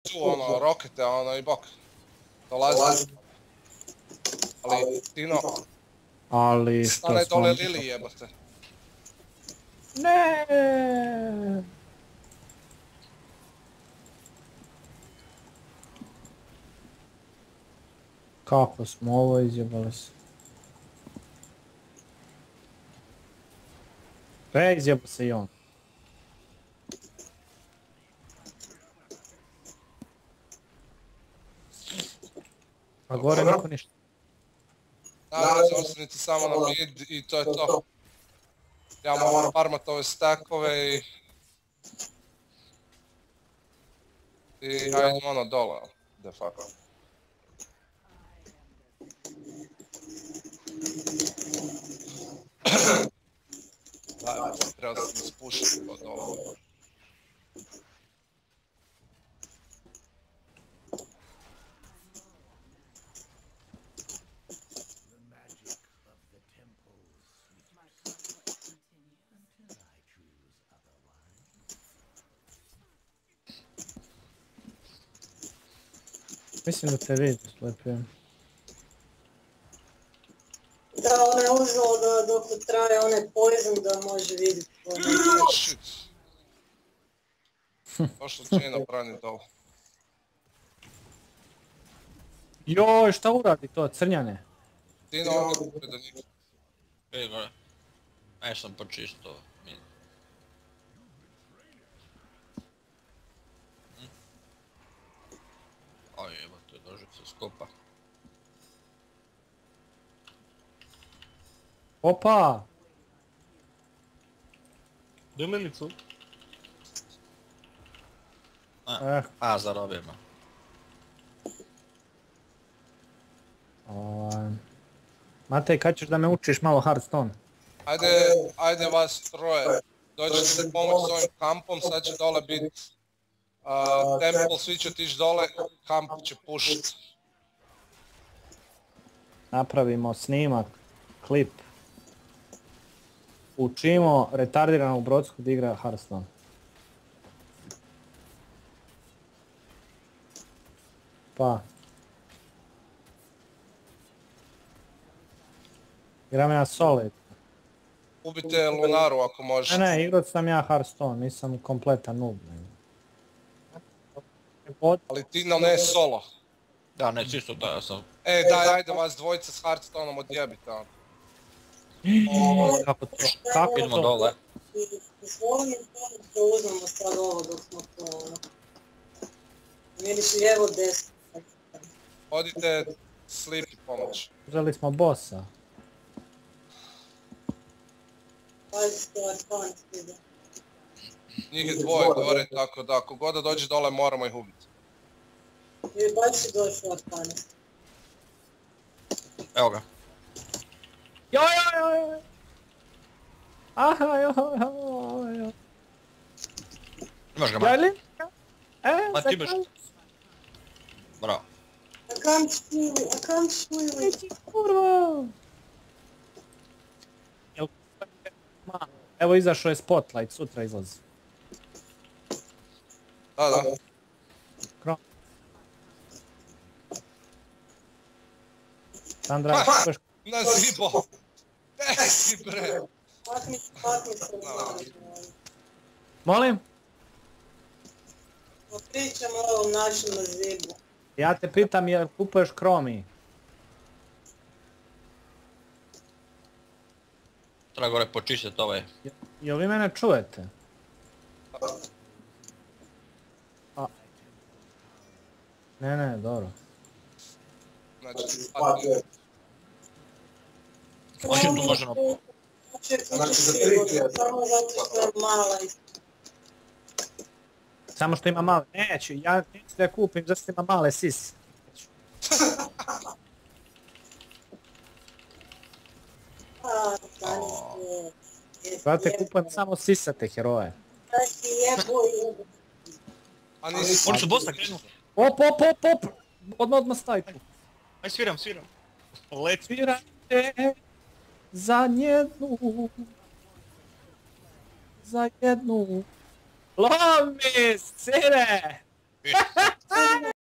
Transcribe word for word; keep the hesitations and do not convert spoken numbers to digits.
tu ono, rokete, ono i bok. Dolazi. Ali, Tino, Ali što stane smo... dole Lili jebote. Ne. Kako smo ovo izjebali se. E, izjebao se i on. A gore niko ništa. Naravno, ostanite samo na mid i to je to. Ja moram farmat ove stackove i... I hajdemo ono dole, de facto. Da, treba se ispušiti od dole. Mislim da te vidi, slepijem. Da, ona je uzela da dok traje onaj poison da može vidjeti ko je. Shit. Došlo Jaina brani dole. Joj, šta uradi to, crnjane? Tino ovdje kupi do njih. Ej, gore. Aj sam počisto. Min. Aj, evo te dožik se skopa. Opa! Dimenicu. Eh, A, zarobimo. ovaj... Matej, kad ćeš da me učiš malo Hearthstone? Ajde, ajde vas troje. Dođete se pomoć s ovim kampom, sad će dole bit uh, temple, svi će tići dole, kamp će pušit. Napravimo snimak, klip. Učimo retardiranog Brodsku da igra Hearthstone. Pa. Igram ja Solid. Ubite Lunaru ako Ne, možete. ne, igrat sam ja Hearthstone, nisam kompletan noob. Od... Ali Tino ne solo. Da, ne, čisto da, ja sam... E, daj, ajde vas dvojica s Hearthstoneom odjebite ono. Kako to? Kako Idemo to? dole. Izvolim pomoć da uzmemo sad ovo dok smo to ono. Vidiš lijevo desno. Odite Sleepy pomoć. Uzeli smo bossa. Pazi što Arkan ide. Njih je dvoje gore, tako da ako god da dođe dole moramo ih ubiti. Ili baš si došao Arkane. Evo ga. Joj, joj, joj, joj. Aha, joj, joj, joj. Imaš ga, man. Jeli? E, Ma ti imaš. zakaj? Bravo. Arkan šuili, Arkan šuili. Ti kurvo! Jel... Evo izašao je Spotlight, sutra izlazi. Da, da. Krom. Sandra, Ha, kupaš... na zibo! Gdje si bre? Makni, makni se u malo. Molim? Pričamo o ovom našem nazivu. Ja te pitam jel kupuješ Kromi? Treba gore počistiti ovaj. Jel vi mene čujete? A. Ne, ne, dobro. Znači, sad Oči tu možemo... Znači za tri samo zato što je mala i... Samo što ima male, neću, ja neću da je kupim zato što ima male sise. A, danas je... Brate, kupujem samo sisate heroje. Znači jebo jebo. A nisi... Oni su bossa krenuli. Op, op, op, op! Odmah, odmah stavi tu. Aj sviram, sviram. Let. Svirajte za jednu, za jednu. Lomi, sire!